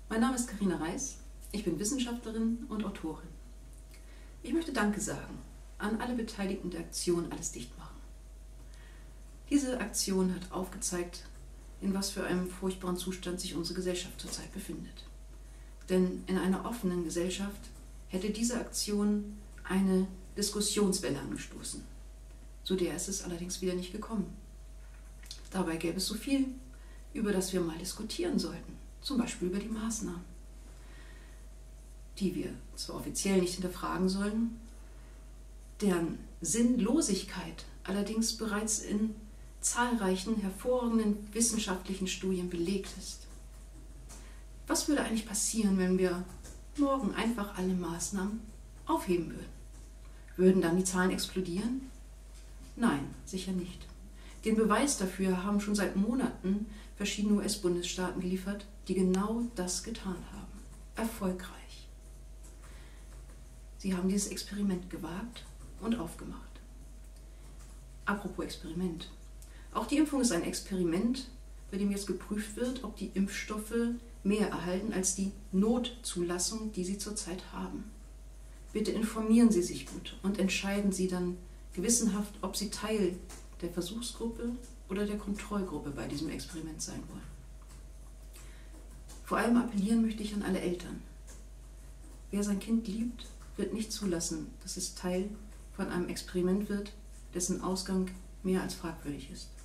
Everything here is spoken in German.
Mein Name ist Carina Reis, ich bin Wissenschaftlerin und Autorin. Ich möchte Danke sagen an alle Beteiligten der Aktion Alles dicht machen. Diese Aktion hat aufgezeigt, in was für einem furchtbaren Zustand sich unsere Gesellschaft zurzeit befindet. Denn in einer offenen Gesellschaft hätte diese Aktion eine Diskussionswelle angestoßen. Zu der ist es allerdings wieder nicht gekommen. Dabei gäbe es so viel, über das wir mal diskutieren sollten, zum Beispiel über die Maßnahmen, die wir zwar offiziell nicht hinterfragen sollen, deren Sinnlosigkeit allerdings bereits in zahlreichen hervorragenden wissenschaftlichen Studien belegt ist. Was würde eigentlich passieren, wenn wir morgen einfach alle Maßnahmen aufheben würden? Würden dann die Zahlen explodieren? Nein, sicher nicht. Den Beweis dafür haben schon seit Monaten verschiedene US-Bundesstaaten geliefert, die genau das getan haben. Erfolgreich. Sie haben dieses Experiment gewagt und aufgemacht. Apropos Experiment. Auch die Impfung ist ein Experiment, bei dem jetzt geprüft wird, ob die Impfstoffe mehr erhalten als die Notzulassung, die sie zurzeit haben. Bitte informieren Sie sich gut und entscheiden Sie dann gewissenhaft, ob Sie Teil der Versuchsgruppe oder der Kontrollgruppe bei diesem Experiment sein wollen. Vor allem appellieren möchte ich an alle Eltern. Wer sein Kind liebt, wird nicht zulassen, dass es Teil von einem Experiment wird, dessen Ausgang mehr als fragwürdig ist.